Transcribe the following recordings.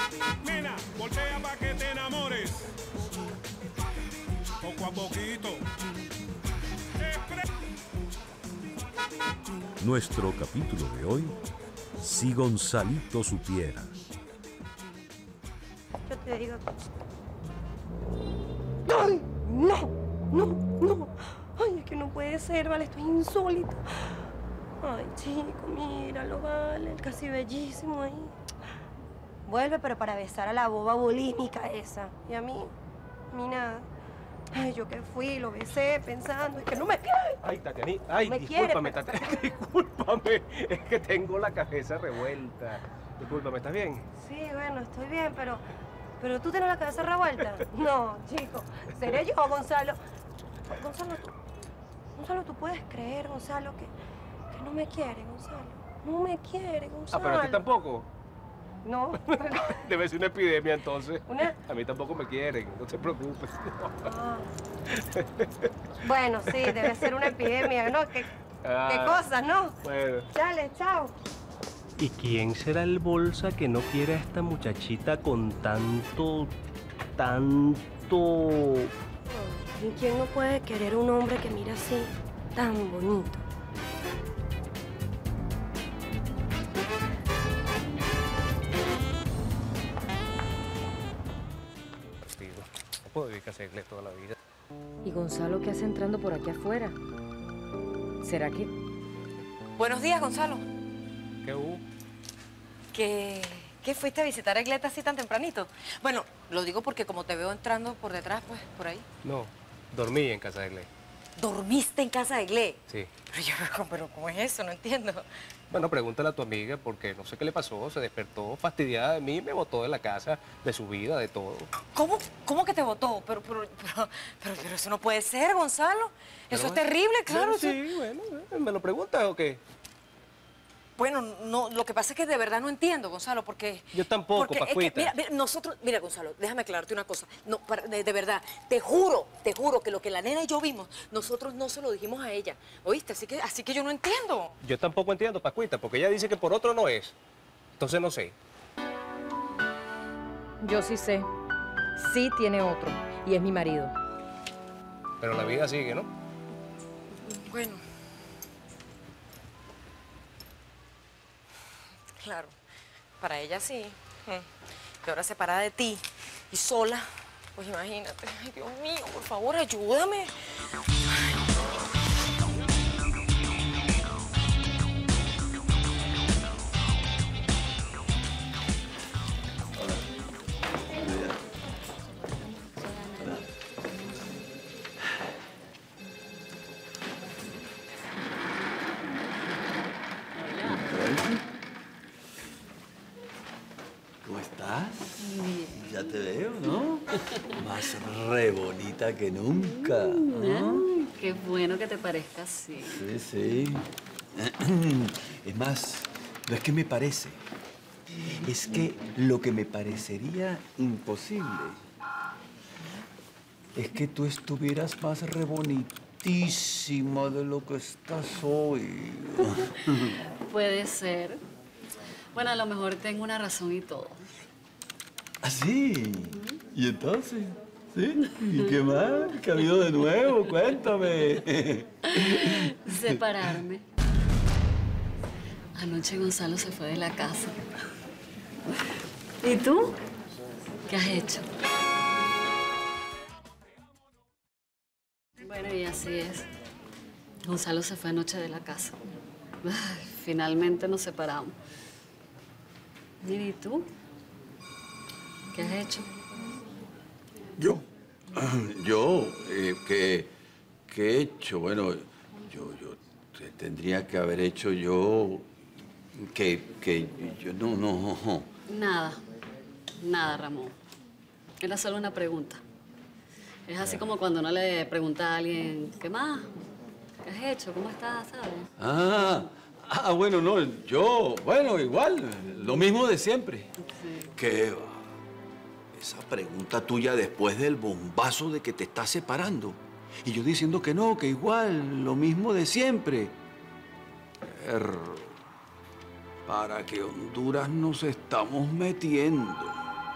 Nena, voltea pa' que te enamores. Poco a poquito. Nuestro capítulo de hoy, Si Gonzalito supiera. Yo te digo... ¡Ay! ¡No! ¡No! ¡No! ¡Ay, es que no puede ser, vale! Esto es insólito. Ay, chico, míralo, vale. Casi bellísimo ahí. Vuelve, pero para besar a la boba bulímica esa. Y a mí nada. Ay, yo que fui, lo besé pensando, es que no me quiere. Ay, Tatiana, ay, Me discúlpame, quiere, Tatiana, discúlpame. Es que tengo la cabeza revuelta. Discúlpame, ¿estás bien? Sí, bueno, estoy bien, pero tú tienes la cabeza revuelta. No, chico, seré yo, Gonzalo. Gonzalo, tú puedes creer, Gonzalo, que no me quiere, Gonzalo. No me quiere, Gonzalo. Ah, pero a ti tampoco. No. Debe ser una epidemia, entonces. ¿Una? A mí tampoco me quieren, no te preocupes. Ah. Bueno, sí, debe ser una epidemia, ¿no? ¿Qué cosas, no? Bueno. Dale, chao. ¿Y quién será el bolsa que no quiere a esta muchachita con tanto... ¿Y quién no puede querer un hombre que mira así, tan bonito? No puedo vivir hacerle toda la vida. ¿Y Gonzalo qué hace entrando por aquí afuera? ¿Será que...? Buenos días, Gonzalo. ¿Qué hubo? ¿Qué fuiste a visitar a Igleta así tan tempranito? Bueno, lo digo porque como te veo entrando por detrás, pues, por ahí. No, dormí en casa de Iglesias. ¿Dormiste en casa de Iglé? Sí. Pero ¿cómo es eso? No entiendo. Bueno, pregúntale a tu amiga porque no sé qué le pasó, se despertó fastidiada de mí, me botó de la casa, de su vida, de todo. ¿Cómo que te votó? Pero eso no puede ser, Gonzalo. Eso es terrible, claro. Sí, bueno, ¿me lo preguntas o qué? Bueno, no, lo que pasa es que de verdad no entiendo, Gonzalo, porque... Yo tampoco, porque es Pascuita. que, mira, Gonzalo, déjame aclararte una cosa. No, de verdad, te juro que lo que la nena y yo vimos, nosotros no se lo dijimos a ella, ¿oíste? Así que yo no entiendo. Yo tampoco entiendo, Pascuita, porque ella dice que por otro no es. Entonces no sé. Yo sí sé. Sí tiene otro. Y es mi marido. Pero la vida sigue, ¿no? Bueno. Claro, para ella sí. Que ahora separada de ti y sola, pues imagínate. Ay, Dios mío, por favor, ayúdame. ¿Cómo estás? Ya te veo, ¿no? Más re bonita que nunca. ¿No? Qué bueno que te parezca así. Sí, sí. Es más, no es que me parece. Es que lo que me parecería imposible es que tú estuvieras más re bonitísima de lo que estás hoy. Puede ser. Bueno, a lo mejor tengo una razón y todo. ¿Ah, sí? ¿Y entonces? ¿Sí? ¿Y qué más? ¿Qué ha habido de nuevo? Cuéntame. Separarme. Anoche Gonzalo se fue de la casa. ¿Y tú? ¿Qué has hecho? Bueno, y así es. Gonzalo se fue anoche de la casa. Ay, finalmente nos separamos. Mira, ¿y tú? ¿Qué has hecho? ¿Qué he hecho? Bueno, yo tendría que haber hecho yo... yo no... Nada, Ramón. Era solo una pregunta. Es así como cuando uno le pregunta a alguien, ¿qué más? ¿Qué has hecho? ¿Cómo estás? ¿Sabes? Bueno, no, bueno, igual, lo mismo de siempre. Sí. ¿Qué va? Esa pregunta tuya después del bombazo de que te estás separando. Y yo diciendo que no, que igual, lo mismo de siempre. ¿Para qué Honduras nos estamos metiendo?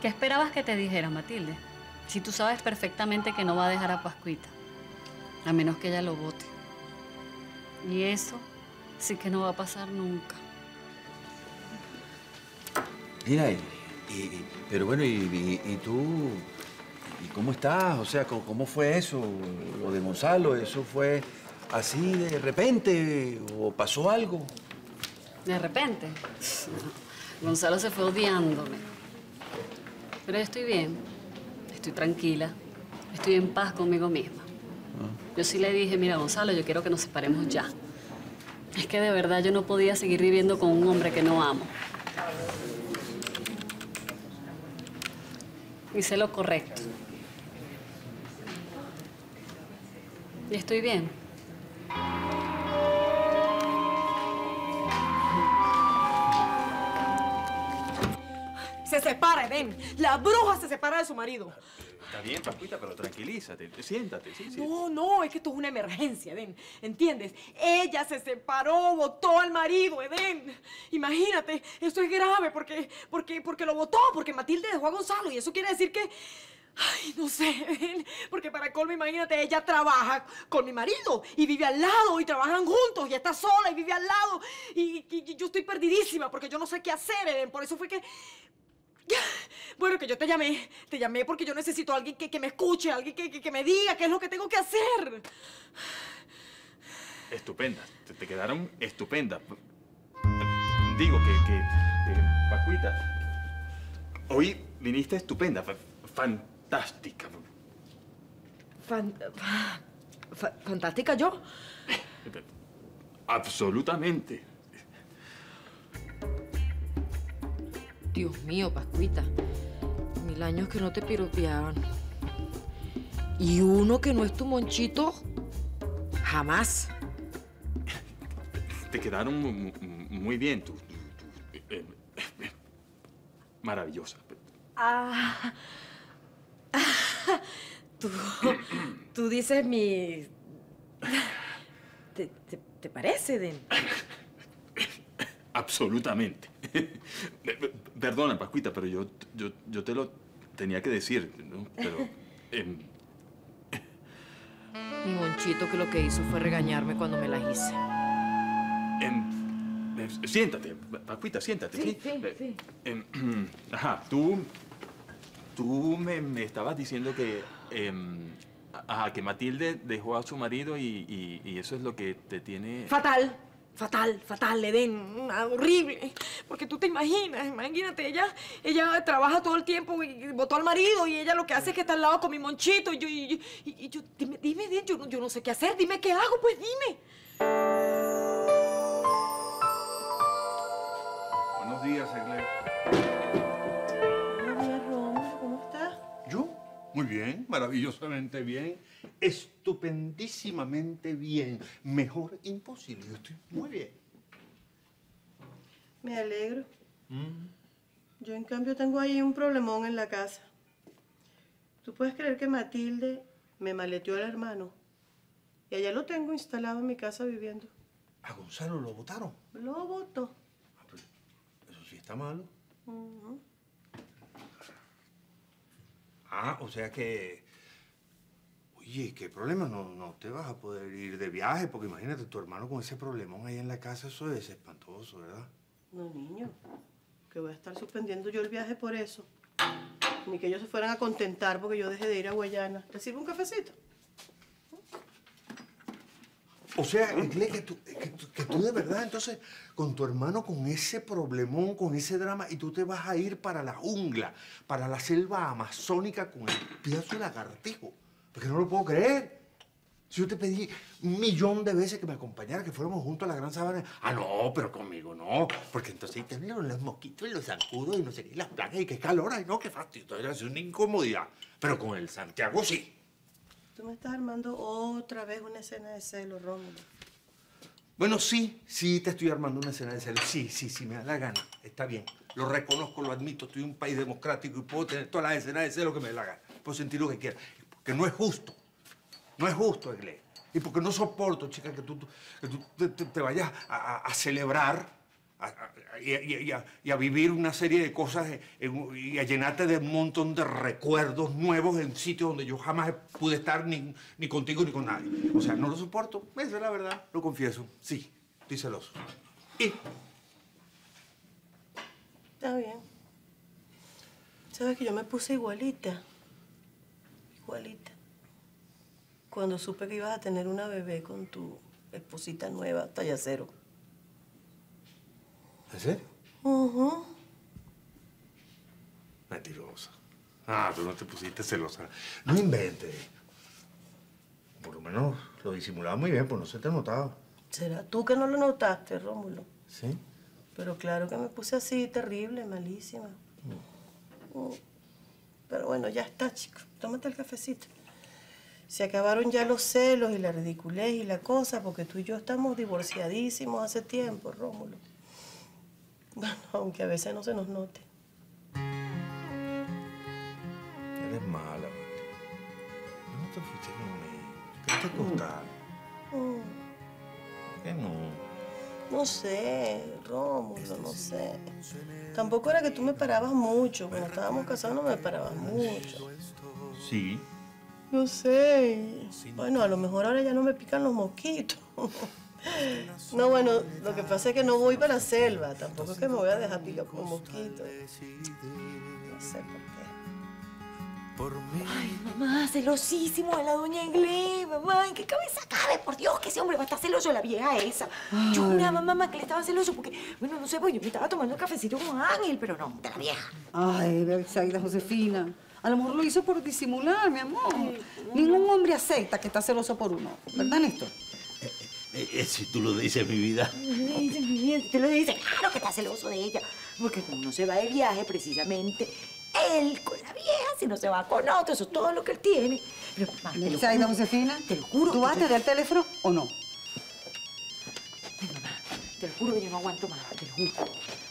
¿Qué esperabas que te dijera, Matilde? Si tú sabes perfectamente que no va a dejar a Pascuita, a menos que ella lo vote. Y eso sí que no va a pasar nunca. Mira, pero bueno, ¿y tú? ¿Y cómo estás? O sea, ¿cómo fue eso? Lo de Gonzalo, ¿eso fue así de repente o pasó algo? De repente, Gonzalo se fue odiándome. Pero yo estoy bien, estoy tranquila, estoy en paz conmigo misma. Yo sí le dije, mira, Gonzalo, yo quiero que nos separemos ya. Es que de verdad yo no podía seguir viviendo con un hombre que no amo. Hice lo correcto. Y estoy bien. Se separa, Edén. La bruja se separa de su marido. Está bien, Pascuita, pero tranquilízate. Siéntate, sí. No, es que esto es una emergencia, Edén. ¿Entiendes? Ella se separó, votó al marido, Edén. Imagínate, esto es grave porque lo votó, porque Matilde dejó a Gonzalo. Y eso quiere decir que... Ay, no sé, Edén. Porque para colmo, imagínate, ella trabaja con mi marido y vive al lado y trabajan juntos y está sola y vive al lado. Y yo estoy perdidísima porque yo no sé qué hacer, Edén. Por eso fue que... Bueno, que yo te llamé porque yo necesito a alguien que me escuche, alguien que me diga qué es lo que tengo que hacer. Estupendas, te quedaron estupendas. Digo que Pascuita, hoy viniste estupenda, fantástica. ¿Fantástica yo? Absolutamente. Dios mío, Pascuita. 1000 años que no te piropeaban. Y uno que no es tu Monchito, jamás. Te quedaron muy bien, maravillosa. Tú dices mi... ¿Te parece, Den? Absolutamente. Perdona, Pascuita, pero yo te lo tenía que decir, ¿no? Pero... Mi Monchito que lo que hizo fue regañarme cuando me las hice. Siéntate, Pascuita, siéntate. Sí. Ajá, tú me estabas diciendo que... que Matilde dejó a su marido y eso es lo que te tiene... Fatal, Edén, horrible. Porque tú te imagínate, ella trabaja todo el tiempo y votó al marido y ella lo que hace es que está al lado con mi Monchito y yo, dime, Edén, yo no sé qué hacer, dime qué hago, pues dime. Buenos días, Egle. Buenos días, Rómulo, ¿cómo estás? ¿Yo? Muy bien, maravillosamente bien, estupendísimamente bien. Mejor imposible, yo estoy muy bien. Me alegro. Yo, en cambio, tengo ahí un problemón en la casa. ¿Tú puedes creer que Matilde me maleteó al hermano? Y allá lo tengo instalado en mi casa viviendo. ¿A Gonzalo lo votaron? Lo votó. Pero eso sí está malo. O sea que... Oye, ¿qué problema? No te vas a poder ir de viaje, porque imagínate, tu hermano con ese problemón ahí en la casa, eso es espantoso, ¿verdad? No, niño, que voy a estar suspendiendo yo el viaje por eso. Ni que ellos se fueran a contentar porque yo dejé de ir a Guayana. ¿Te sirve un cafecito? O sea, Egle, que tú de verdad, entonces, con tu hermano, con ese problemón, con ese drama, y tú te vas a ir para la jungla, para la selva amazónica con el pedazo de lagartijo. Porque no lo puedo creer. Si yo te pedí 1.000.000 de veces que me acompañara, que fuéramos juntos a la Gran Sabana. No, pero conmigo no. Porque entonces te vienen los mosquitos y los zancudos y no sé qué, y las plagas y qué calor. Ay, no, qué fastidio. Es una incomodidad. Pero con el Santiago sí. Tú me estás armando otra vez una escena de celos, Rómulo. Bueno, sí, te estoy armando una escena de celos. Sí, me da la gana. Está bien. Lo reconozco, lo admito. Estoy en un país democrático y puedo tener todas las escenas de celos que me dé la gana. Puedo sentir lo que quiera. Porque no es justo. No es justo, Egle. Y porque no soporto, chica, que tú te vayas a celebrar y a vivir una serie de cosas y a llenarte de un montón de recuerdos nuevos en sitios donde yo jamás pude estar ni contigo ni con nadie. O sea, no lo soporto. Esa es la verdad, lo confieso. Sí, estoy celoso. Y... Está bien. ¿Sabes que yo me puse igualita? Igualita. Cuando supe que ibas a tener una bebé con tu esposita nueva, talla 0. ¿En serio? Mentirosa. Ah, tú no te pusiste celosa. No inventes. Por lo menos lo disimulaba muy bien, pues no se te ha notado. ¿Será tú que no lo notaste, Rómulo? ¿Sí? Pero claro que me puse así, terrible, malísima. Pero bueno, ya está, chico. Tómate el cafecito. Se acabaron ya los celos y la ridiculez y la cosa, porque tú y yo estamos divorciadísimos hace tiempo, Rómulo. Bueno, aunque a veces no se nos note. Eres mala, Mati. No te fuiste conmigo. ¿Qué te costaba? ¿Qué no? No sé, Rómulo, no sé. Tampoco era que tú me parabas mucho. Cuando estábamos casados no me parabas mucho. Sí. No sé. Bueno, a lo mejor ahora ya no me pican los mosquitos. No, bueno, lo que pasa es que no voy para la selva. Tampoco es que me voy a dejar picar por mosquitos. No sé por qué. Ay, mamá, celosísimo de la doña Inglés, mamá. ¿En qué cabeza cabe? Por Dios, que ese hombre va a estar celoso de la vieja esa. Yo juraba, mamá, que le estaba celoso porque, bueno, no sé, pues yo me estaba tomando el cafecito con Ángel, pero no, de la vieja. Ay, Betsaida Josefina. A lo mejor lo hizo por disimular, mi amor. Ningún hombre acepta que está celoso por uno. ¿Verdad, Néstor? Si tú lo dices, mi vida. Tú lo dices, claro que está celoso de ella. Porque como no se va de viaje, precisamente, él con la vieja, si no se va con otro, eso es todo lo que él tiene. Pero, mamá, te lo Betsaida juro. Josefina, Te lo juro. ¿tú vas a tener el teléfono o no? Ay, mamá, te lo juro que yo no aguanto más, te lo juro.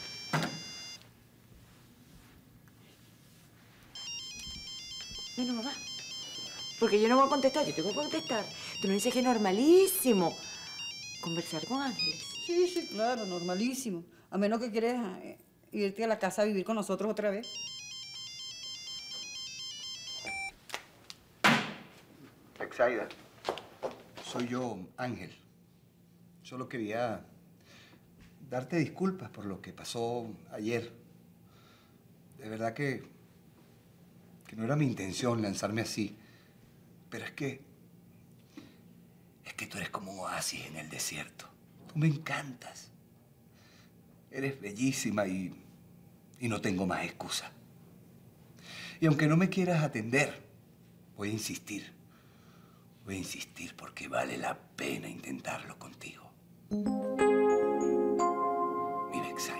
Bueno, mamá, porque yo no voy a contestar, yo tengo que contestar. Tú no dices que es normalísimo conversar con Ángeles. Sí, sí, claro, normalísimo. A menos que quieres irte a la casa a vivir con nosotros otra vez. Betsaida, soy yo, Ángel. Solo quería darte disculpas por lo que pasó ayer. De verdad que no era mi intención lanzarme así. Pero es que tú eres como un oasis en el desierto. Tú me encantas. Eres bellísima y no tengo más excusa. Y aunque no me quieras atender, voy a insistir. Voy a insistir porque vale la pena intentarlo contigo. Mi Betsaida.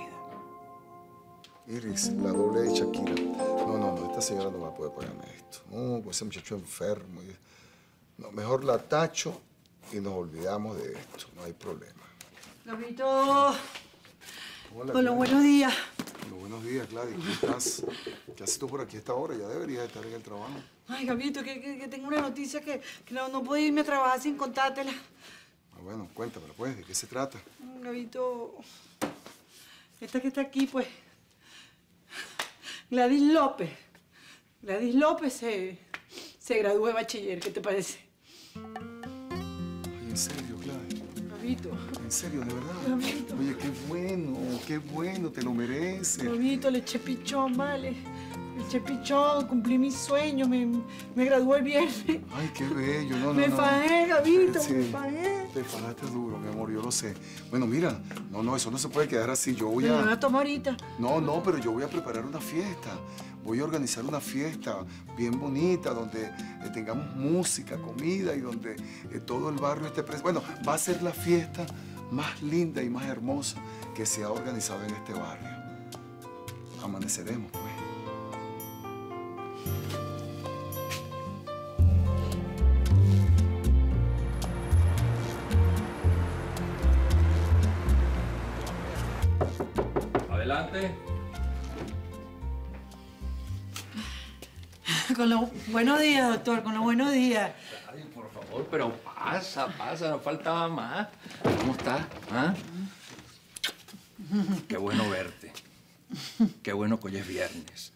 Iris, la doble de Shakira. No, esta señora no va a poder pagarme esto. No, pues ese muchacho enfermo. No, mejor la tacho y nos olvidamos de esto. No hay problema. Gabito. Hola, Hola, buenos días. Hola, buenos días, Gladys. ¿Cómo estás? ¿Qué haces tú por aquí a esta hora? Ya deberías estar en el trabajo. Ay, Gabito, que tengo una noticia que no puedo irme a trabajar sin contártela. Ah, bueno, cuéntamela, pues. ¿De qué se trata? Gabito, esta que está aquí, pues, Gladys López. Gladys López se graduó de bachiller, ¿qué te parece? Ay, ¿en serio, Gladys? Gabito. ¿En serio, de verdad? Gabito. Oye, qué bueno, te lo mereces. Gabito, le eché pichón, vale. Le eché pichón, cumplí mis sueños, me gradué el viernes. Ay, qué bello, no. Me fajé, Gabito, Sí, me fajé. te fajaste duro, mi amor, yo lo sé. Bueno, mira, no, eso no se puede quedar así. Yo voy Me a... van a tomar ahorita. No, pero yo voy a preparar una fiesta. Voy a organizar una fiesta bien bonita donde tengamos música, comida y donde todo el barrio esté presente. Bueno, va a ser la fiesta más linda y más hermosa que se ha organizado en este barrio. Amaneceremos, pues. Adelante. Buenos días, doctor, con los buenos días. Ay, por favor, pero pasa, no faltaba más. ¿Cómo estás? ¿Ah? Qué bueno verte. Qué bueno que hoy es viernes.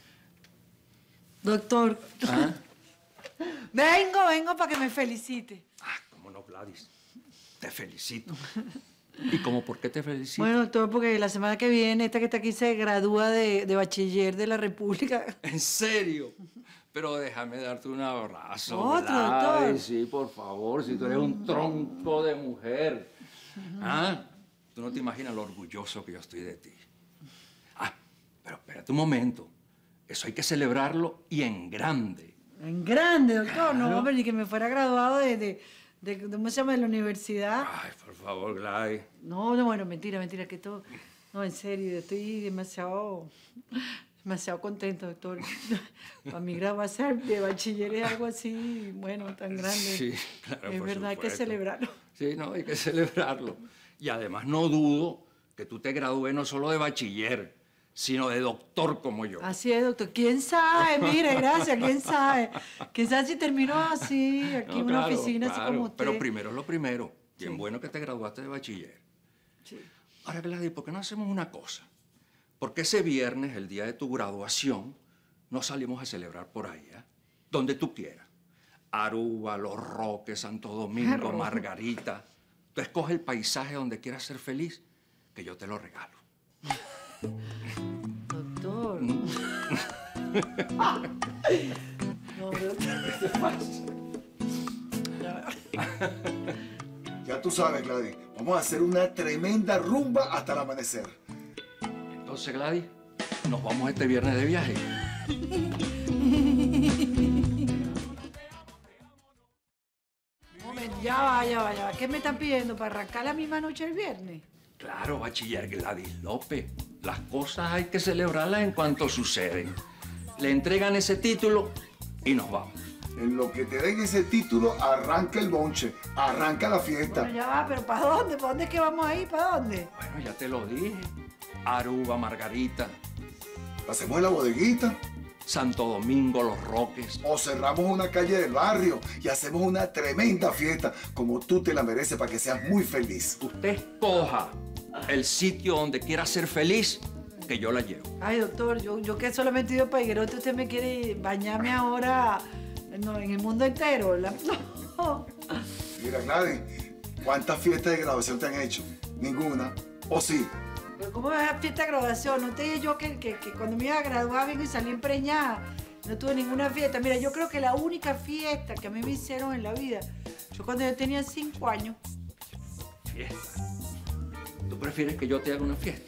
Doctor. ¿Ah? Vengo para que me felicite. ¿Cómo no, Gladys? Te felicito. ¿Y cómo por qué te felicito? Bueno, doctor, porque la semana que viene, esta que está aquí se gradúa de bachiller de la República. ¿En serio? Pero déjame darte un abrazo. Otro, Gladys. doctor. Sí, por favor, si tú eres un tronco de mujer. ¿Ah? Tú no te imaginas lo orgulloso que yo estoy de ti. Pero espérate un momento. Eso hay que celebrarlo y en grande. En grande, doctor. Claro. No, hombre, ni que me fuera graduado ¿cómo se llama? De la universidad. Ay, por favor, Gladys. No, bueno, mentira, que todo... No, en serio, estoy demasiado contento, doctor. Para mí graduarse de bachiller es algo así, bueno, tan grande. Sí, claro, es por verdad, hay que supuesto. celebrarlo. Sí, no, hay que celebrarlo. Y además no dudo que tú te gradúes no solo de bachiller, sino de doctor como yo. Así es, doctor. ¿Quién sabe? Mire, gracias, ¿quién sabe? ¿Quién sabe si terminó así, aquí en una oficina, así como usted? Pero primero es lo primero. Bien bueno que te graduaste de bachiller. Sí. Ahora, Gladys, ¿por qué no hacemos una cosa? Porque ese viernes, el día de tu graduación, nos salimos a celebrar por ahí, ¿eh? Donde tú quieras. Aruba, Los Roques, Santo Domingo, Margarita. Tú escoges el paisaje donde quieras ser feliz, que yo te lo regalo. Doctor. Mm. No, doctor. Ya tú sabes, Gladys. Vamos a hacer una tremenda rumba hasta el amanecer. Entonces, Gladys, nos vamos este viernes de viaje. Momento, ya va. ¿Qué me están pidiendo? ¿Para arrancar la misma noche el viernes? Claro, bachiller Gladys López. Las cosas hay que celebrarlas en cuanto suceden. Le entregan ese título y nos vamos. En lo que te den ese título, arranca el bonche, arranca la fiesta. Bueno, ya va, pero ¿para dónde? ¿Para dónde es que vamos a ir? ¿Para dónde? Bueno, ya te lo dije. Aruba, Margarita. Hacemos en la bodeguita. Santo Domingo, Los Roques. O cerramos una calle del barrio y hacemos una tremenda fiesta, como tú te la mereces, para que seas muy feliz. Usted escoja el sitio donde quiera ser feliz, que yo la llevo. Ay, doctor, yo que solamente he ido para Higuerote, usted me quiere bañarme ahora en el mundo entero. No. Mira, Gladys, ¿cuántas fiestas de graduación te han hecho? Ninguna. ¿O sí? Pero ¿cómo es la fiesta de graduación? No te dije yo que cuando me iba a graduar vengo y salí empreñada. No tuve ninguna fiesta. Mira, yo creo que la única fiesta que a mí me hicieron en la vida fue cuando yo tenía 5 años. Fiesta. ¿Tú prefieres que yo te haga una fiesta?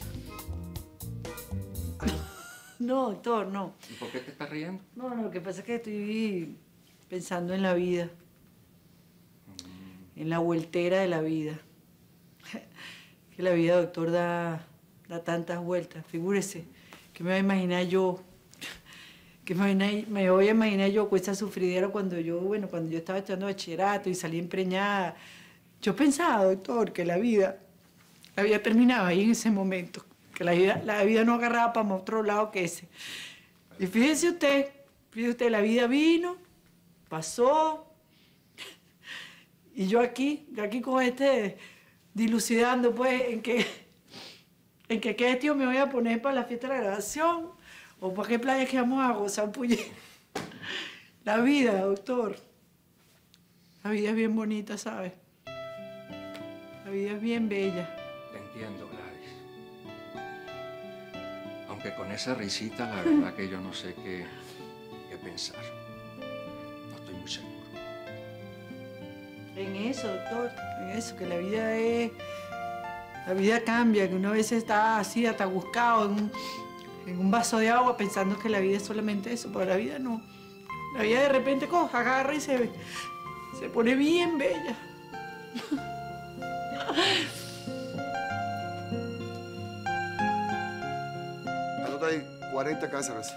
No, doctor, no. ¿Y por qué te estás riendo? No, lo que pasa es que estoy pensando en la vida. En la vueltera de la vida. Que la vida, doctor, da tantas vueltas. Figúrese, que me voy a imaginar yo, me voy a imaginar yo con esa sufridera cuando yo estaba estudiando bachillerato y salí empreñada. Yo pensaba, doctor, que la vida terminaba ahí en ese momento, que la vida no agarraba para otro lado que ese. Y fíjese usted, la vida vino, pasó, y yo aquí con dilucidando, pues, en qué tío me voy a poner para la fiesta de la graduación, o para qué playa que vamos a gozar un puñet. La vida, doctor. La vida es bien bonita, ¿sabes? La vida es bien bella. Te entiendo, Gladys. Aunque con esa risita, la verdad que yo no sé qué pensar. No estoy muy seguro. En eso, doctor, en eso, que la vida cambia, que uno a veces está así atabuscado en un vaso de agua pensando que la vida es solamente eso, pero la vida no. La vida de repente coja, agarra y se pone bien bella. Anota ahí, 40 cáscaras.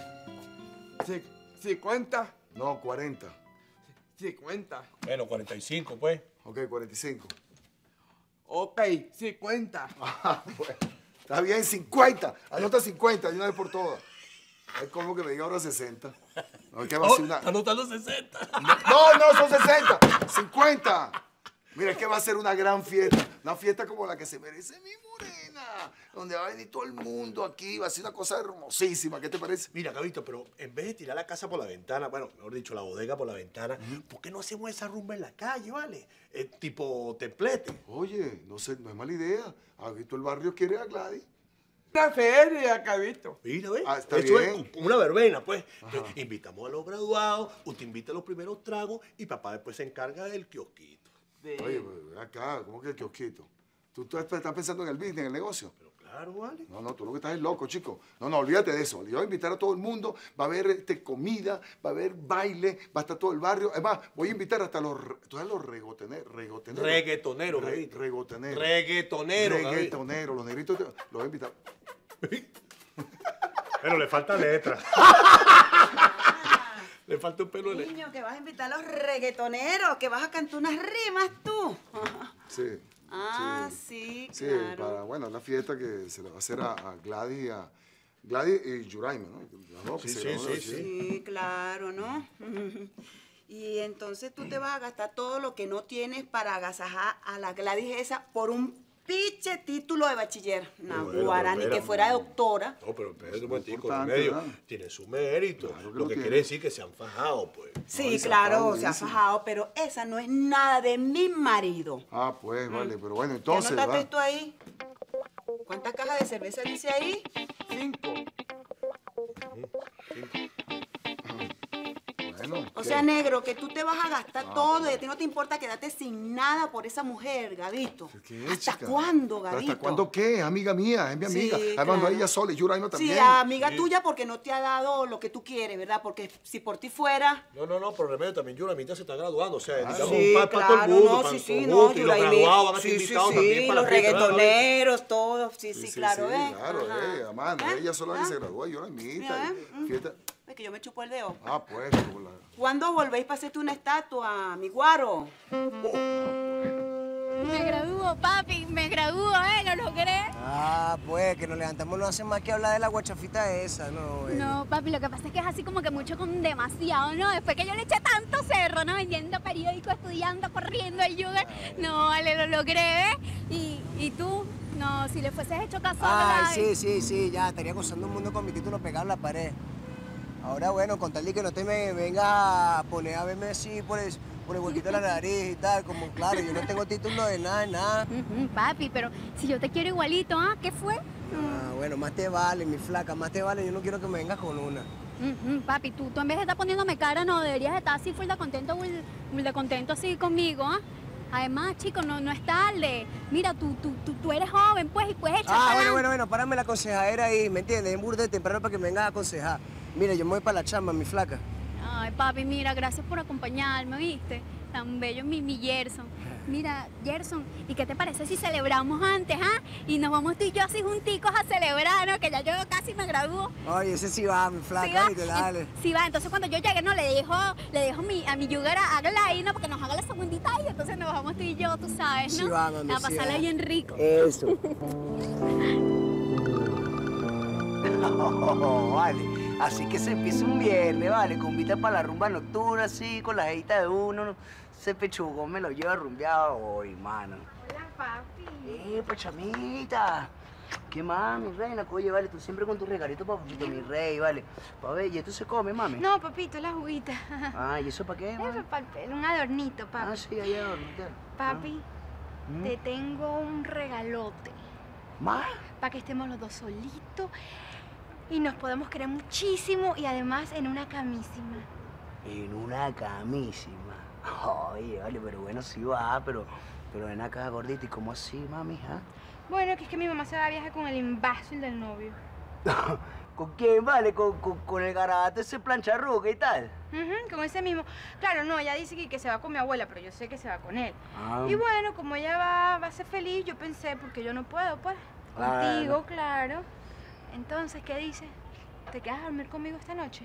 50. No, 40. 50. Bueno, 45, pues. Ok, 45. Ok, 50. Bueno, está bien, 50. Anota 50, de una vez por todas. Es como que me diga ahora 60. No, es que va a ser una... Anotando 60. No, son 60. 50. Mira, es que va a ser una gran fiesta. Una fiesta como la que se merece mi morena. donde va a venir todo el mundo aquí, va a ser una cosa hermosísima. ¿Qué te parece? Mira, Gabito, pero en vez de tirar la casa por la ventana, bueno, mejor dicho, la bodega por la ventana, ¿por qué no hacemos esa rumba en la calle, vale? Tipo templete. Oye, no sé, no es mala idea. Aquí todo el barrio quiere a Gladys. Una feria, Gabito. Mira, ¿ves? Está Eso bien. es una verbena, pues. Entonces, invitamos a los graduados, usted invita a los primeros tragos y papá después se encarga del kiosquito. Oye, pero ven acá, ¿cómo que el kiosquito? ¿Tú estás pensando en el business, en el negocio? Pero claro, vale. No, tú lo que estás es loco, chico. No, olvídate de eso. Yo voy a invitar a todo el mundo, va a haber comida, va a haber baile, va a estar todo el barrio. Es más, voy a invitar hasta los reggaetoneros. Reggaetoneros, Gabito. Reggaetoneros. Reggaetoneros, Los negritos los voy a invitar. Pero le falta letra. Le falta un pelo de letra. Niño, que vas a invitar a los reggaetoneros, que vas a cantar unas rimas tú. Sí. Sí, Sí, claro. para, la fiesta que se le va a hacer a Gladys y Yuraima, ¿no? Las dos que se graduaron aquí. Sí, claro, ¿no? Y entonces tú te vas a gastar todo lo que no tienes para agasajar a la Gladys esa por un piche título de bachiller. Naguará, ni que fuera doctora. No, pero espérate un momentico, importante, medio. ¿verdad? Tiene su mérito. Claro que lo lo que tiene. quiere decir que se han fajado, pues. Sí, claro, se ha fajado, pero esa no es nada de mi marido. Ah, pues, vale, pero bueno, entonces, ¿Ya notaste ¿verdad? esto ahí? ¿Cuántas cajas de cerveza dice ahí? 5. Bueno, O sea, negro, que tú te vas a gastar todo y a ti no te importa quedarte sin nada por esa mujer, Gabito. ¿Qué, ¿Hasta chica? cuándo, ¿Pero Gabito? ¿Hasta cuándo qué? Amiga mía, es mi amiga. Sí, Además, no claro. ella sola, y Yuraima también. Sí, amiga tuya porque no te ha dado lo que tú quieres, ¿verdad? Porque si por ti fuera... No, por remedio también Yuramita se está graduando. O sea, digamos, Sí, un par para todo el claro, mundo, no, para sí, el no, conjunto, y los Yuraima, graduados van a ser sí, invitados sí, también para los la fiesta, ¿verdad? reggaetoneros, todos, sí, claro, sí, ¿ves? claro, Ajá. además, no es ella sola que se graduó, Yuraimita. Mira, Fiesta. Es que yo me chupo el dedo. Ah, pues, como la... ¿Cuándo volvéis para hacerte una estatua, mi guaro? Me gradúo, papi, me gradúo, ¿lo logré? Ah, pues, que nos levantamos no hace más que hablar de la guachafita esa, ¿no? No, papi, lo que pasa es que es así como que mucho con demasiado, ¿no? Después que yo le eché tanto cerro, ¿no? Vendiendo periódicos, estudiando, corriendo el yoga. No, vale, lo logré, ¿ves? ¿Y tú? No, si le fueses hecho caso a Ay, sí, ya, estaría gozando un mundo con mi título pegado en la pared. Ahora, bueno, con tal de que no te me vengas a poner a verme así por el huequito de la nariz y tal, como, claro, yo no tengo título de nada. Papi, pero si yo te quiero igualito, ¿ah? ¿Qué fue? Ah, bueno, más te vale, mi flaca, más te vale, yo no quiero que me vengas con una. Papi, tú en vez de estar poniéndome cara, no, deberías estar así full de contento así conmigo, ¿ah? Además, chico, no es tarde. Mira, tú eres joven, pues, y puedes echar para adelante. Bueno, párame la aconsejadera ahí, ¿me entiendes? Es burda de temprano para que me vengas a aconsejar. Mira, yo me voy para la chamba, mi flaca. Ay, papi, mira, gracias por acompañarme, ¿viste? Tan bello mi Gerson. Mira, Gerson, ¿y qué te parece si celebramos antes, ah? Y nos vamos tú y yo así junticos a celebrar, ¿no? Que ya yo casi me gradúo. Ay, ese sí va, mi flaca, ¿Sí va? ¿viste? Dale. Sí va, entonces cuando yo llegue, no, le dejo a mi yugar a Gladys, ¿no? Porque nos haga la segundita y entonces nos vamos tú y yo, tú sabes, ¿no? Sí va, mami, a sí pasarla va. bien rico. Eso. Vale, así que se empieza un viernes, vale, con vista para la rumba nocturna, así, con la jevita de uno. Ese pechugón me lo lleva rumbeado hoy, mano. Hola, papi. Pues chamita. ¿Qué más, mi reina? Oye, vale, tú siempre con tus regalitos, papito, mi rey, vale. Pa' ver, ¿y esto se come, mami? No, papito, la juguita. Ah, ¿y eso para qué, mami? Eso para el pelo, un adornito, papi. Ah, sí, ahí adornito. Papi, te tengo un regalote. ¿Más? Para que estemos los dos solitos y nos podemos querer muchísimo y además en una camísima. En una camísima. Oye, vale, pero bueno, sí va, pero ven acá, gordita, ¿y cómo así, mami? ¿Ah? Bueno, que es que mi mamá se va a viajar con el imbécil del novio. ¿Con quién, vale? ¿Con el garabato ese plancharruca y tal? Con ese mismo. Claro, no, ella dice que se va con mi abuela, pero yo sé que se va con él. Ah. Y bueno, como ella va a ser feliz, yo pensé, porque yo no puedo, pues. Claro. Contigo, claro. Entonces, ¿qué dices? ¿Te quedas a dormir conmigo esta noche?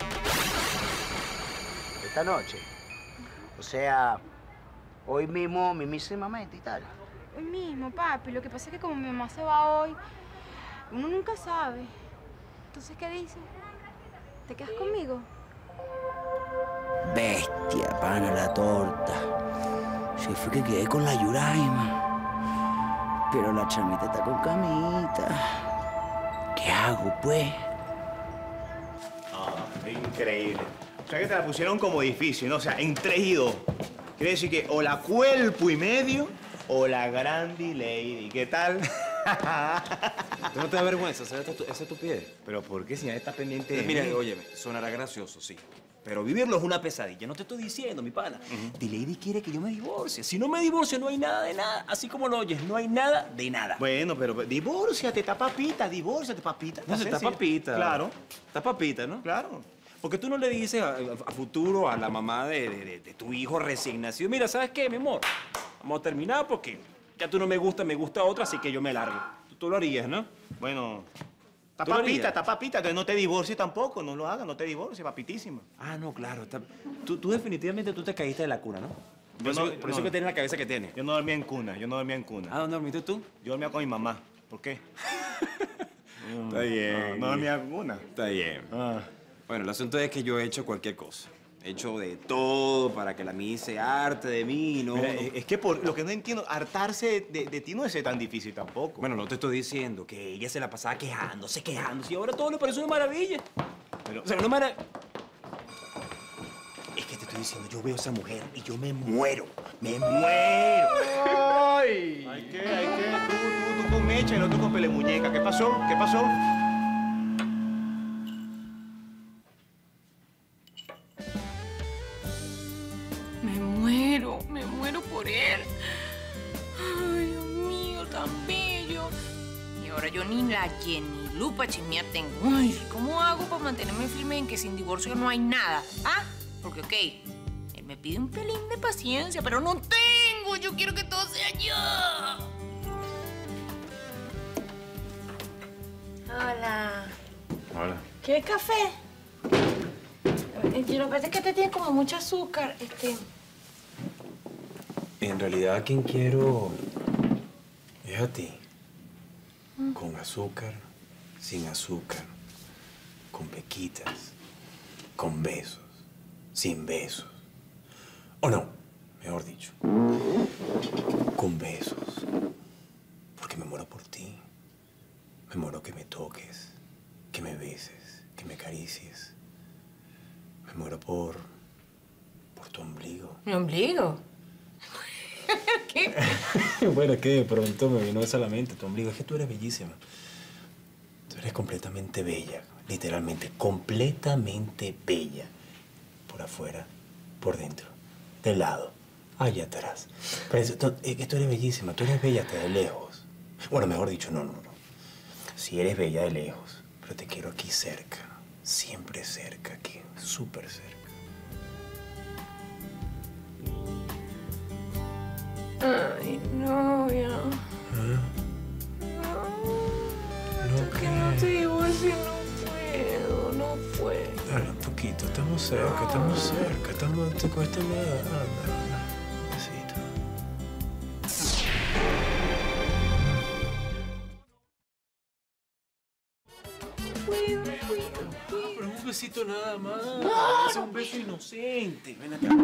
Esta noche. O sea, hoy mismo, mismísimamente y tal. Hoy mismo, papi. Lo que pasa es que como mi mamá se va hoy, uno nunca sabe. Entonces, ¿qué dices? ¿Te quedas conmigo? Bestia, pana, la torta. Si fue que quedé con la Yuraima. Pero la chamita está con camita. ¿Qué hago, pues? Increíble. O sea que te la pusieron como difícil, ¿no? O sea, en 3 y 2. Quiere decir que o la cuerpo y medio o la grande lady. ¿Qué tal? ¿Tú no te da vergüenza hacer esa estupidez? ¿Pero por qué si nadie está pendiente de Mira, mí? óyeme, sonará gracioso, sí. Pero vivirlo es una pesadilla. No te estoy diciendo, mi pana. Lady quiere que yo me divorcie. Si no me divorcio, no hay nada de nada. Así como lo oyes, no hay nada de nada. Bueno, pero divórciate, está papita, divórciate, papita. No, está sencillo. papita. Claro. Está papita, ¿no? Claro. Porque tú no le dices a futuro a la mamá de tu hijo recién nacido, mira, ¿sabes qué, mi amor? Vamos a terminar porque ya tú no me gusta otra, así que yo me largo. Tú lo harías, ¿no? Bueno, está papita, entonces no te divorcies tampoco, no lo hagas, no te divorcies, papitísima. Ah, no, claro. Tú definitivamente te caíste de la cuna, ¿no? Por eso que tienes la cabeza que tienes. Yo no dormía en cuna, Ah, ¿dónde dormiste tú? Yo dormía con mi mamá. ¿Por qué? Está bien. No dormía en cuna. Está bien. Bueno, el asunto es que yo he hecho cualquier cosa. He hecho de todo para que la mí se harte de mí, ¿no? Mira, es que por lo que no entiendo, hartarse de ti no es tan difícil tampoco. Bueno, no te estoy diciendo que ella se la pasaba quejándose, y ahora todo le parece una maravilla. Pero, o sea, una maravilla. Es que te estoy diciendo, yo veo a esa mujer y yo me muero. ¡Me muero! ¡Ay! Hay que. Tú con mecha y el otro con pelemuñeca. ¿Qué pasó? ¿Qué pasó? Me muero por él. Ay, Dios mío, tan bello. Y ahora yo ni la Jenny Lupa chismea tengo. Ay, ¿cómo hago para mantenerme firme en que sin divorcio no hay nada? ¿Ah? Porque, ok, él me pide un pelín de paciencia, pero no tengo. Yo quiero que todo sea yo. Hola. Hola. ¿Quieres café? Lo que pasa es que este tiene como mucho azúcar. En realidad, a quien quiero es a ti. Con azúcar, sin azúcar, con pequitas, con besos, sin besos. O no, mejor dicho, con besos. Porque me muero por ti. Me muero que me toques, que me beses, que me acaricies. Me muero por tu ombligo. ¿Mi ombligo? ¿Qué? Bueno, es que de pronto me vino eso a la mente, tu ombligo. Es que tú eres bellísima. Tú eres completamente bella, literalmente, completamente bella. Por afuera, por dentro, de lado, allá atrás. Pero es que tú eres bellísima, tú eres bella hasta de lejos. Bueno, mejor dicho, no. Sí eres bella de lejos, pero te quiero aquí cerca. Siempre cerca, aquí, súper cerca. Ay, novia. No, que no te divorcie, no puedo. Dale un poquito, estamos cerca, te cuesta nada. Anda. Besito. Pero un besito nada más. No, Es un beso inocente. Ven acá.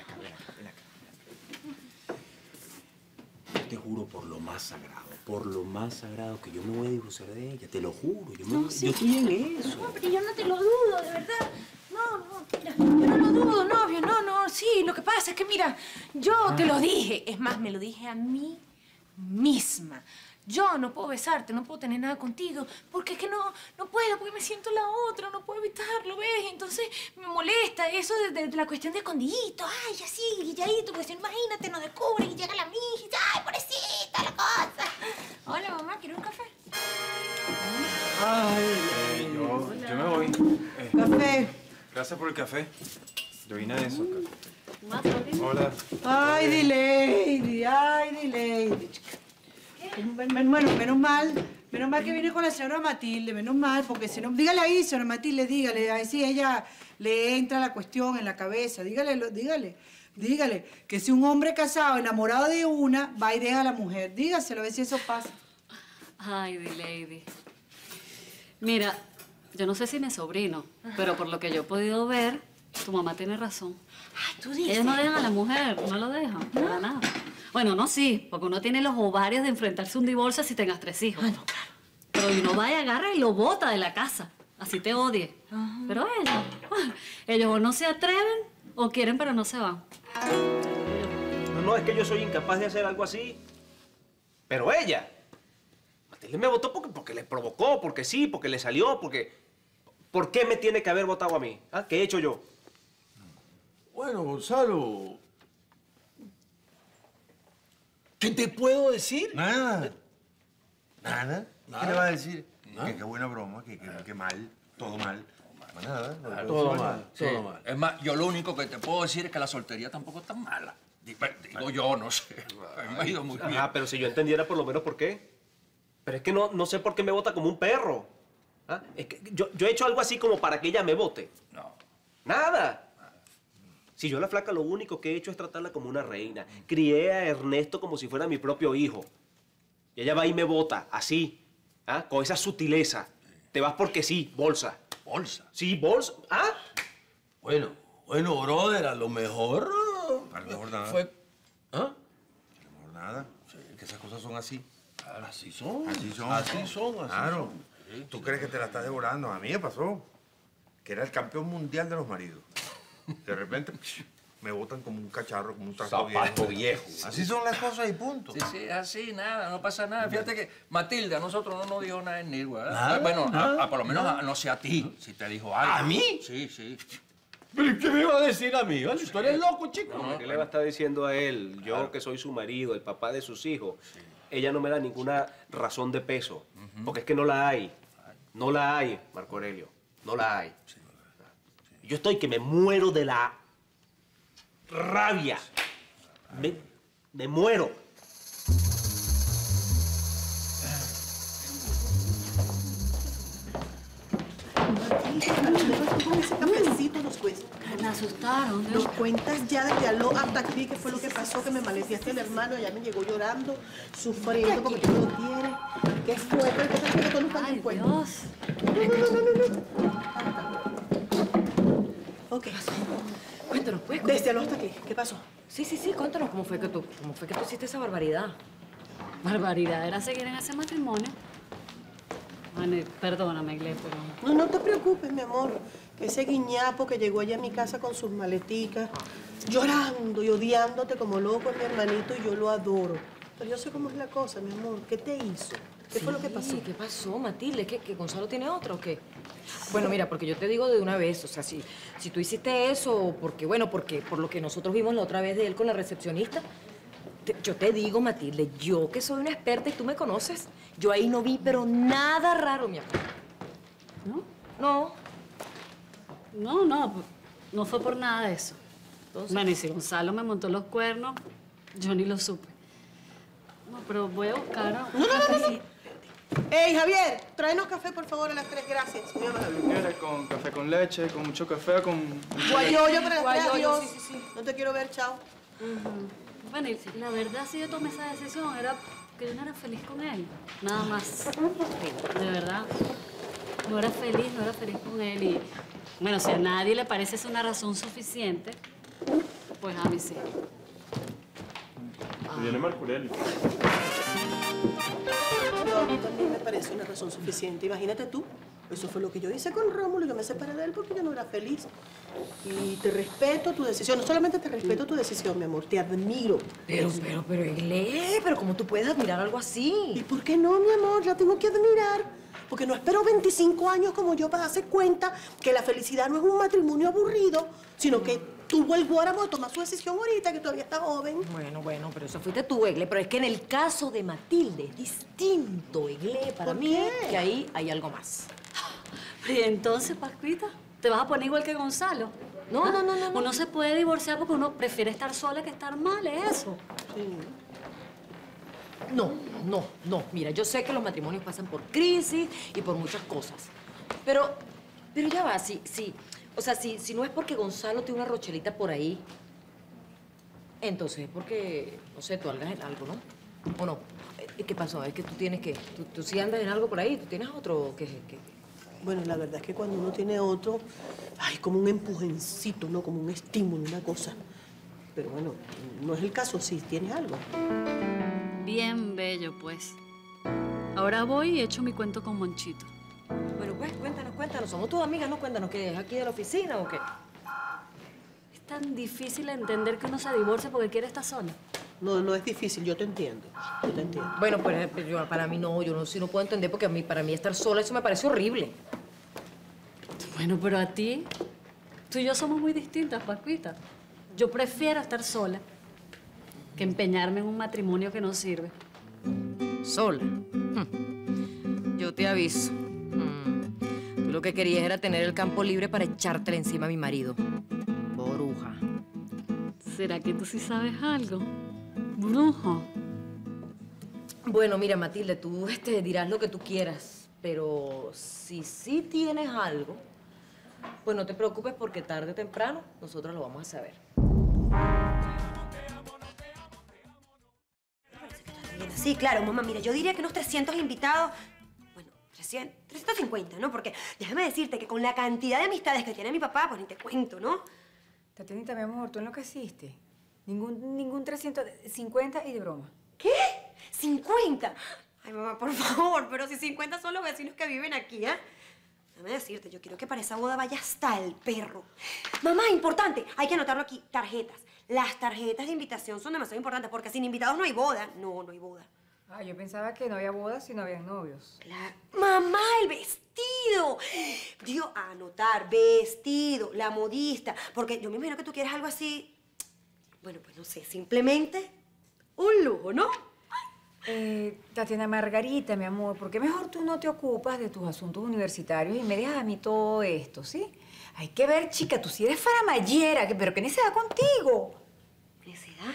Te juro por lo más sagrado que yo me voy a divorciar de ella, te lo juro. Yo estoy en eso. No, pero yo no te lo dudo, de verdad. No, mira, yo no lo dudo, novio, no. Sí, lo que pasa es que, mira, yo te lo dije. Es más, me lo dije a mí misma. Yo no puedo besarte, no puedo tener nada contigo, porque es que no puedo, porque me siento la otra, no puedo evitarlo, ¿ves? Entonces me molesta eso de la cuestión de escondidito, ay, así, guilladito, porque si no, imagínate, nos descubre y llega la mija, ay, pobrecita, la cosa. Hola, mamá, ¿quieres un café? Ay, yo me voy. Café. Gracias por el café. Yo vine de eso. Hola. Ay, Dilady, Bueno, menos mal que vine con la señora Matilde, menos mal, porque si no... Dígale ahí, señora Matilde, dígale, ahí sí ella le entra la cuestión en la cabeza, dígale, que si un hombre casado, enamorado de una, va y deja a la mujer, dígaselo, a ver si eso pasa. Ay, Dilady. Mira, yo no sé si mi sobrino, pero por lo que yo he podido ver, tu mamá tiene razón. Ay, tú dices. Ellos no dejan a la mujer, no lo dejan, para nada. Bueno, no, sí, porque uno tiene los ovarios de enfrentarse a un divorcio si tengas 3 hijos. Ah, no, claro. Pero uno va y agarra y lo bota de la casa, así te odie. Pero ellos o no se atreven o quieren pero no se van. No, es que yo soy incapaz de hacer algo así. Pero ella, Matilde me votó porque le provocó, porque sí, porque le salió, porque... ¿Por qué me tiene que haber votado a mí? ¿Ah? ¿Qué he hecho yo? Bueno, Gonzalo... ¿Qué te puedo decir? Nada. Nada. Nada. ¿Qué le vas a decir? Nada. Que qué buena broma, que mal, todo mal. Nada. Todo mal. Es más, yo lo único que te puedo decir es que la soltería tampoco es tan mala. Digo yo, no sé. A mí me ha ido muy bien. Pero si yo entendiera por lo menos por qué. Pero es que no sé por qué me vota como un perro. ¿Ah? Es que yo he hecho algo así como para que ella me vote. No. Nada. Si yo a la flaca lo único que he hecho es tratarla como una reina. Crié a Ernesto como si fuera mi propio hijo. Y ella va y me vota, así. ¿Ah? Con esa sutileza. Te vas porque sí, bolsa. ¿Bolsa? Sí, bolsa. ¿Ah? Bueno, brother, a lo mejor... A lo mejor nada. Fue... ¿Ah? A lo mejor nada. Sí, que esas cosas son así. Así son. Así son. Así son. Claro. ¿Tú crees que te la estás devorando? A mí me pasó. Que era el campeón mundial de los maridos. De repente me botan como un cacharro, como un trasto Zapato viejo. Así son las cosas y punto. Sí, así, nada, no pasa nada. Fíjate que Matilde a nosotros no nos dijo nada en Nirgua, ¿verdad? Nada, Bueno, nada, por lo menos no sé a ti, si te dijo algo. ¿A mí? Sí. ¿Pero qué me iba a decir a mí? ¿Tú eres loco, chico? No, ¿qué le va a estar diciendo a él? Yo que soy su marido, el papá de sus hijos. Ella no me da ninguna razón de peso. Porque es que no la hay. No la hay, Marco Aurelio. No la hay. Yo estoy que me muero de la rabia. Me muero. Con ese cafecito nos cuesta. Me asustaron. Nos cuentas ya desde aló hasta aquí qué fue lo que pasó, que me maleteaste el hermano, ella me llegó llorando, sufriendo porque tú lo tienes. ¿Qué fue? ¿Qué te que tú no estás en cuenta? Dios. No. Ok. Cuéntanos, pues. Desde aló hasta aquí, ¿qué pasó? Sí, cuéntanos cómo fue que tú hiciste esa barbaridad. Barbaridad era seguir en ese matrimonio. Bueno, perdóname, Iglesias, pero... No te preocupes, mi amor. Que ese guiñapo que llegó allá a mi casa con sus maleticas, llorando y odiándote como loco, es mi hermanito, y yo lo adoro. Pero yo sé cómo es la cosa, mi amor. ¿Qué te hizo? ¿Qué fue lo que pasó? ¿Qué pasó, Matilde? ¿Que Gonzalo tiene otra o qué? Bueno, mira, porque yo te digo de una vez, o sea, si tú hiciste eso, porque por lo que nosotros vimos la otra vez de él con la recepcionista, yo te digo, Matilde, yo que soy una experta y tú me conoces, yo ahí no vi, pero nada raro, mi amor. ¿No? No fue por nada de eso. Entonces, bueno, y si Gonzalo me montó los cuernos, yo ni lo supe. No, pero voy a buscar... No. ¡Ey, Javier! Tráenos café, por favor, a las 3, gracias. Mi amor. ¿Quieres con café con leche, con mucho café, con... Guayoyo para las 3, Guayoyo, adiós. sí. No te quiero ver, chao. Bueno, y la verdad, si yo tomé esa decisión, era que yo no era feliz con él. Nada más. De verdad. No era feliz con él. Y, bueno, si a nadie le parece eso una razón suficiente, pues a mí sí. Viene Marco Aurelio. No, a mí también me parece una razón suficiente. Imagínate tú. Eso fue lo que yo hice con Rómulo. Yo me separé de él porque yo no era feliz. Y te respeto tu decisión. No solamente te respeto tu decisión, mi amor. Te admiro. Pero, Iglesias, pero ¿cómo tú puedes admirar algo así? ¿Y por qué no, mi amor? Ya tengo que admirar. Porque no espero 25 años como yo para darse cuenta que la felicidad no es un matrimonio aburrido, sino que tuvo el guáramo de tomar su decisión ahorita, que todavía está joven. Bueno, pero eso fuiste tú, Egle. Pero es que en el caso de Matilde es distinto, Egle. Para mí que ahí hay algo más. Y entonces, Pascuita, ¿te vas a poner igual que Gonzalo? No. Uno se puede divorciar porque uno prefiere estar sola que estar mal, ¿es eso? Sí. No. Mira, yo sé que los matrimonios pasan por crisis y por muchas cosas. Pero ya va, o sea, si no es porque Gonzalo tiene una rochelita por ahí, entonces es porque, no sé, tú andas en algo, ¿no? ¿O no? ¿Qué pasó? Es que tú tienes que... ¿Tú sí andas en algo por ahí? ¿Tú tienes otro que... Bueno, la verdad es que cuando uno tiene otro, hay como un empujoncito, ¿no? Como un estímulo, una cosa. Pero bueno, no es el caso si tienes algo. Bien bello, pues. Ahora voy y echo mi cuento con Monchito. Bueno, pues, cuéntanos. Somos tus amigas, ¿no? Cuéntanos, ¿qué es aquí de la oficina o qué? Es tan difícil entender que uno se divorcie porque quiere estar sola. No es difícil, yo te entiendo. Bueno, pero para mí no, yo no puedo entender porque para mí estar sola eso me parece horrible. Bueno, pero a ti, tú y yo somos muy distintas, Pascuita. Yo prefiero estar sola que empeñarme en un matrimonio que no sirve. ¿Sola? Yo te aviso. Tú lo que querías era tener el campo libre para echártela encima a mi marido. Bruja. ¿Será que tú sí sabes algo? Brujo. Bueno, mira, Matilde, tú dirás lo que tú quieras, pero si sí tienes algo, pues no te preocupes porque tarde o temprano nosotros lo vamos a saber. Sí, claro, mamá, mira, yo diría que unos 300 invitados, bueno, 350, ¿no? Porque déjame decirte que con la cantidad de amistades que tiene mi papá, pues ni te cuento, ¿no? Tatianita, mi amor, ¿tú enloqueciste? Ningún 350 y de broma. ¿Qué? ¿50? Ay, mamá, por favor, pero si 50 son los vecinos que viven aquí, ¿eh? Déjame decirte, yo quiero que para esa boda vaya hasta el perro. Mamá, importante, hay que anotarlo aquí, tarjetas. Las tarjetas de invitación son demasiado importantes porque sin invitados no hay boda. No hay boda. Ah, yo pensaba que no había bodas si no habían novios. Mamá, el vestido. Digo, anotar, vestido, la modista. Porque yo me imagino que tú quieres algo así. Bueno, pues no sé, simplemente un lujo, ¿no? Tatiana Margarita, mi amor, ¿por qué mejor tú no te ocupas de tus asuntos universitarios y me dejas a mí todo esto, sí? Hay que ver, chica, tú sí eres faramallera, pero ¿qué necedad contigo? ¿Necedad?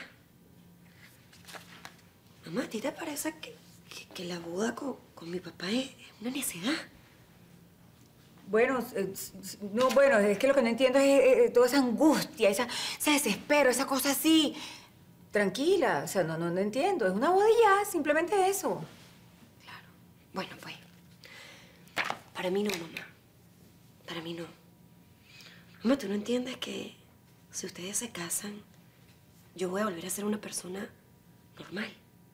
Mamá, ¿a ti te parece que la boda con mi papá es una necedad? Bueno, bueno, es que lo que no entiendo es toda esa angustia, ese desespero, esa cosa así. Tranquila, o sea, no entiendo. Es una boda y ya, simplemente eso. Claro. Bueno, pues. Para mí no, mamá. Para mí no. Mamá, ¿tú no entiendes que si ustedes se casan, yo voy a volver a ser una persona normal?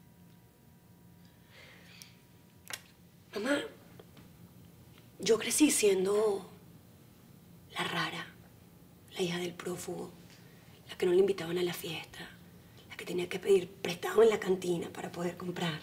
Mamá, yo crecí siendo la rara, la hija del prófugo, la que no le invitaban a la fiesta, la que tenía que pedir prestado en la cantina para poder comprar.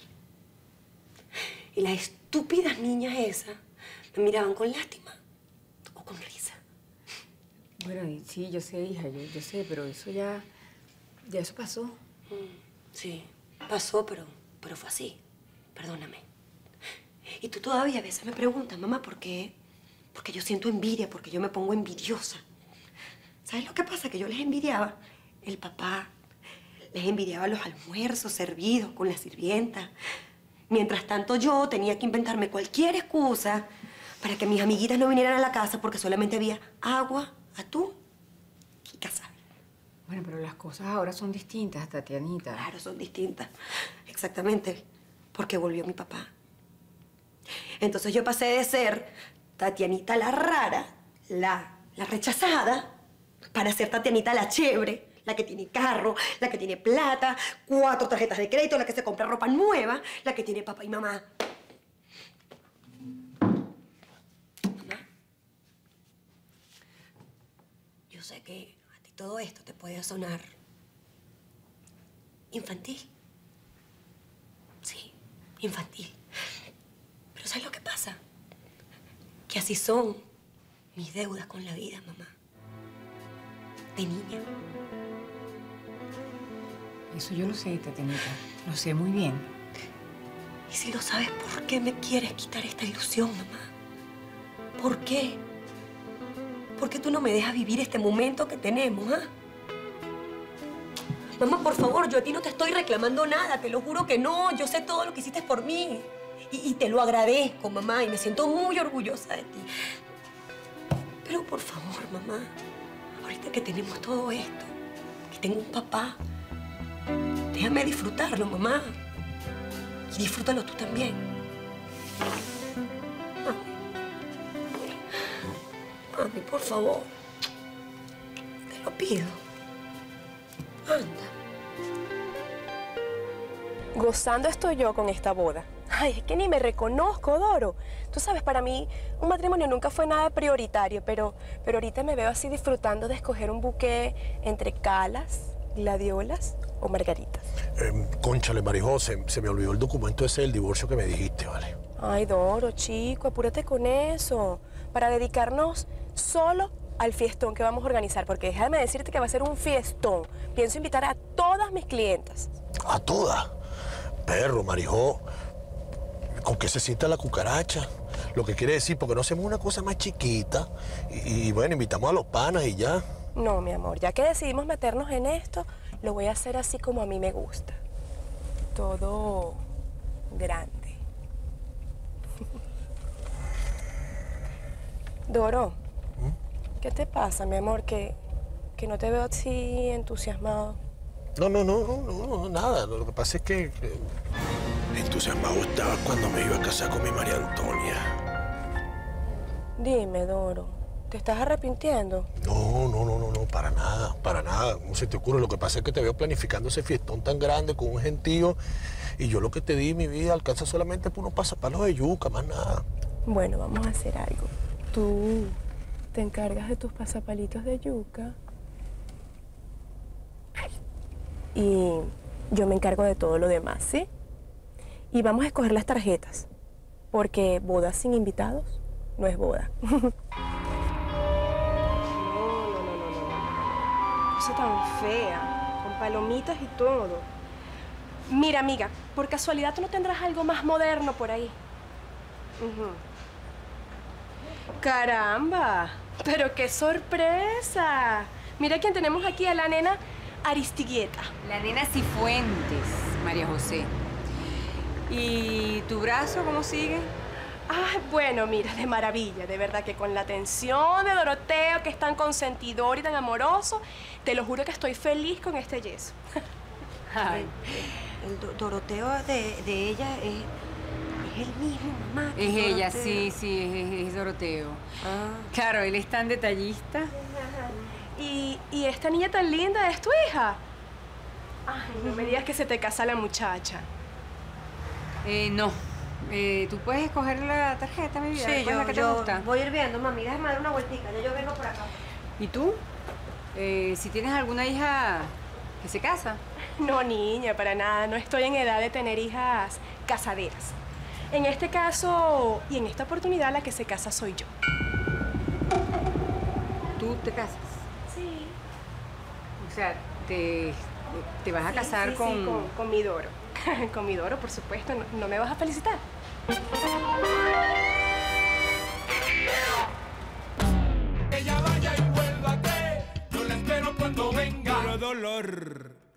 Y las estúpidas niñas esas me miraban con lástima o con risa. Bueno, y sí, yo sé, hija, yo sé, pero eso ya eso pasó. Sí, pasó, pero fue así. Perdóname. Y tú todavía a veces me preguntas, mamá, ¿por qué? Porque yo siento envidia, porque yo me pongo envidiosa. ¿Sabes lo que pasa? Que yo les envidiaba el papá, les envidiaba los almuerzos servidos con la sirvienta. Mientras tanto, yo tenía que inventarme cualquier excusa para que mis amiguitas no vinieran a la casa porque solamente había agua, atún y casabe. Bueno, pero las cosas ahora son distintas, Tatianita. Claro, son distintas. Exactamente. Porque volvió mi papá. Entonces yo pasé de ser Tatianita la rara, la rechazada, para ser Tatianita la chévere, la que tiene carro, la que tiene plata, 4 tarjetas de crédito, la que se compra ropa nueva, la que tiene papá y mamá. Mamá, yo sé que a ti todo esto te puede sonar infantil. Sí, infantil. Pero ¿sabes lo que pasa? Que así son mis deudas con la vida, mamá. De niña. Eso yo lo sé, Tatianita. Lo sé muy bien. Y si lo sabes, ¿por qué me quieres quitar esta ilusión, mamá? ¿Por qué? ¿Por qué tú no me dejas vivir este momento que tenemos, ah? Mamá, por favor, yo a ti no te estoy reclamando nada, te lo juro que no. Yo sé todo lo que hiciste por mí. Y te lo agradezco, mamá, y me siento muy orgullosa de ti. Pero por favor, mamá, ahorita que tenemos todo esto, que tengo un papá, déjame disfrutarlo, mamá. Y disfrútalo tú también. Mami, por favor, te lo pido. Gozando estoy yo con esta boda. Ay, es que ni me reconozco, Doro. Tú sabes, para mí un matrimonio nunca fue nada prioritario, pero ahorita me veo así disfrutando de escoger un buqué entre calas, gladiolas o margaritas. Cónchale, Marijó, se me olvidó el documento ese del divorcio que me dijiste, ¿vale? Ay, Doro, chico, apúrate con eso. Para dedicarnos solo al fiestón que vamos a organizar, porque déjame decirte que va a ser un fiestón. Pienso invitar a todas mis clientas. ¿A todas? Perro, Marijó. ¿Con qué se sienta la cucaracha? Lo que quiere decir, porque no hacemos una cosa más chiquita y bueno, invitamos a los panas y ya. No, mi amor, ya que decidimos meternos en esto, lo voy a hacer así como a mí me gusta. Todo grande. Doro, ¿qué te pasa, mi amor? Que no te veo así entusiasmado. No, nada. Lo que pasa es que entusiasmado estaba cuando me iba a casar con mi María Antonia. Dime, Doro, ¿te estás arrepintiendo? No, para nada. ¿Cómo se te ocurre? Lo que pasa es que te veo planificando ese fiestón tan grande con un gentío y yo lo que te di, mi vida, alcanza solamente por unos pasapalos de yuca, más nada. Bueno, vamos a hacer algo. Tú te encargas de tus pasapalitos de yuca y yo me encargo de todo lo demás, ¿sí? Y vamos a escoger las tarjetas, porque boda sin invitados no es boda. No. Cosa tan fea, con palomitas y todo. Mira, amiga, por casualidad tú no tendrás algo más moderno por ahí. ¡Caramba! ¡Pero qué sorpresa! Mira quién tenemos aquí, a la nena Aristigueta. La nena Cifuentes, María José. ¿Y tu brazo cómo sigue? Ah, bueno, mira, de maravilla. De verdad que con la atención de Doroteo, que es tan consentidor y tan amoroso, te lo juro que estoy feliz con este yeso. Ay, el Doroteo de ella es el mismo, mamá. Es ella, Doroteo. sí, es Doroteo. Claro, él es tan detallista. ¿Y esta niña tan linda es tu hija? Ay, no me digas que se te casa la muchacha. No. ¿Tú puedes escoger la tarjeta, mi vida? Sí, ¿Cuál es la que te gusta? voy a ir viendo, mami. Déjame dar una vueltica. Ya yo vengo por acá. ¿Y tú? Si tienes alguna hija que se casa. No, niña, para nada. No estoy en edad de tener hijas casaderas. En este caso y en esta oportunidad, la que se casa soy yo. ¿Tú te casas? Sí. O sea, te vas a casar con... Sí, con mi Doro. Con mi Doro, por supuesto. ¿No me vas a felicitar? Ella vaya y vuelva, yo la espero cuando venga. Puro dolor.